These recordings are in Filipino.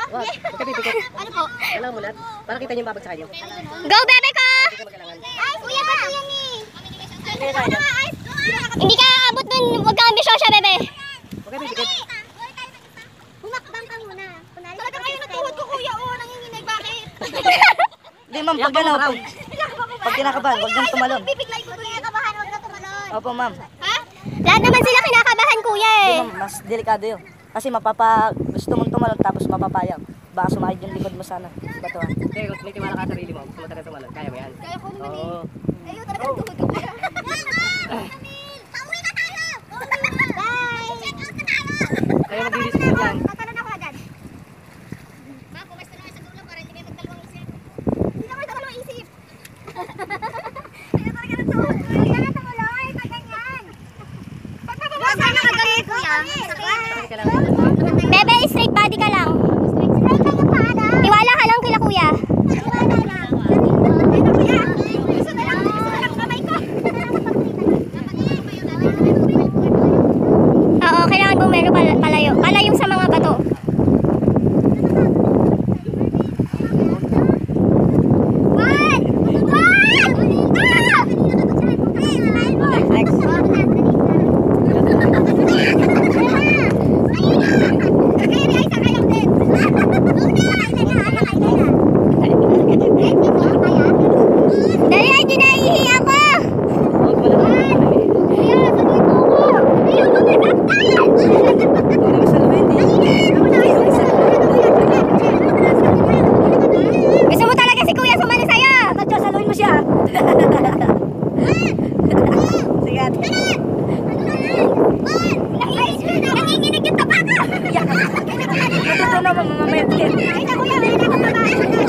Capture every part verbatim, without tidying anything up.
Wag, magkapipikit. Ano po? Kailangan mo lahat. Para kita niyo yung babagsakan niyo. Go, bebe ko! Ay, kuya, ba't yan eh? Hindi ka abot dun. Huwag kang ambisyosa, bebe. Magkapipikit. Humakbang ka muna. Talaga kayo natuhod ko, kuya. Oo, nanginginig. Bakit? Hindi ma'am, pag ano, pag, pag kinakabahan, huwag nang tumalon. Bibiglay ko, kuya. Kabahan, huwag na tumalon. Opo ma'am. Ha? Lahat naman sila kinakabahan, kuya eh. Hindi ma'am, mas delikado yun. Kasi mapapa, gusto mong tumalon tapos mapapayang. Baka sumahid yung likod mo sana. Batuhan. Okay, kung may tiwala ka sa sarili mo, sumunta ka tumalon. Kaya mo yan. Kaya ko naman eh. Oo. Ayaw talaga natuhod ko, kuya. Pauwi na tayo! Bye! Kaya magdidesisyon yan. Tatalon ako agad. Ma, pumasto na kayo sa dulo para hindi kayo magdalawang isip. Hindi na kayo dalawang isip. Ayaw talaga natuhod ko. Hindi na tumuloy. Pag ganyan. Pag nababasa na ka ganyan, kuya. Bebe, straight body ka lang. Tiwala ka lang kila kuya. Gusto na lang, gusto na lang kamay ko. Oo, kailangan bumero pal palayo. Palayo sa mga bato. One! One! Ah! Next, next. Dali, ay, dinahihi ako. Huwag naman saluhin, di. Gusto mo talaga si kuya sumali sa'yo. Tatyo, saluhin mo siya. Sige ate. Nanginginig yung tapa ko! Ito na mamamaya. Ay, na kuya, ay na ko baba.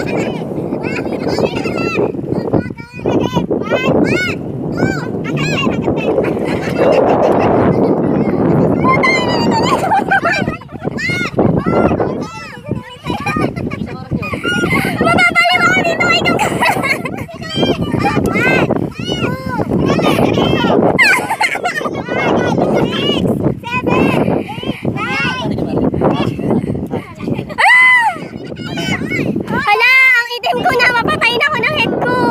Hala, ang itim ko na. Mapatayin ako ng head ko.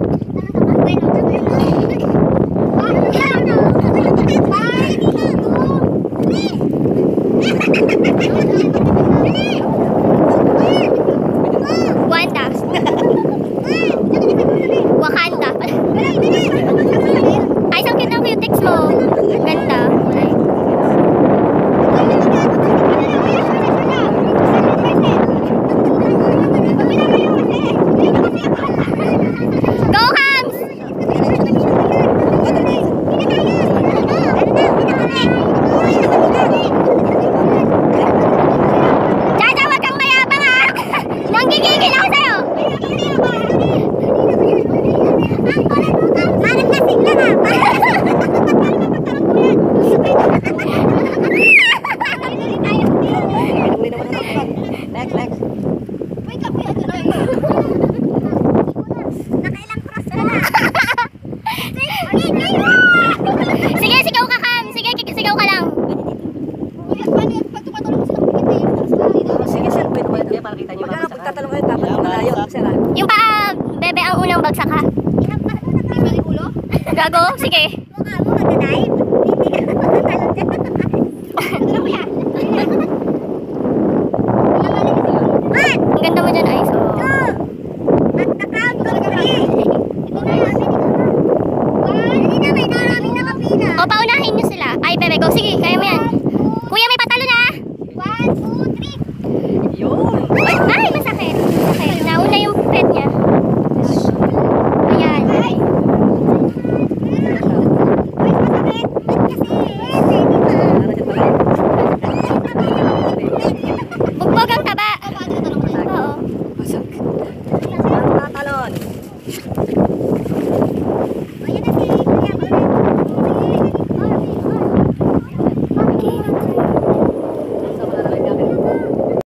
Wanda. Wakanda. Ay, ang cute ng cutics mo. Ganda. Go, Hams! Chacha, wag kang mayabang ha! Nanggigigil ako sa'yo! Parang lasing lang ah! Next, next. Uy, kapoy, ano na nakailang cross ka na. Sige, sigaw ka, Ham! Sige, sigaw ka lang! Kuya, paano yan? Pag tumatulong sila kumita Sige sir, pwede Kuya, pwede. kuya, para kita niyo yung Pag ano, babagsakan. pagtatalong kayo, dapat malayo. Sir ah. Yung pa, bebe, ang unang bagsak ha. Ilang pa, ano na tayo? Ulo? Gago? Sige. Mukha mo, magdadive.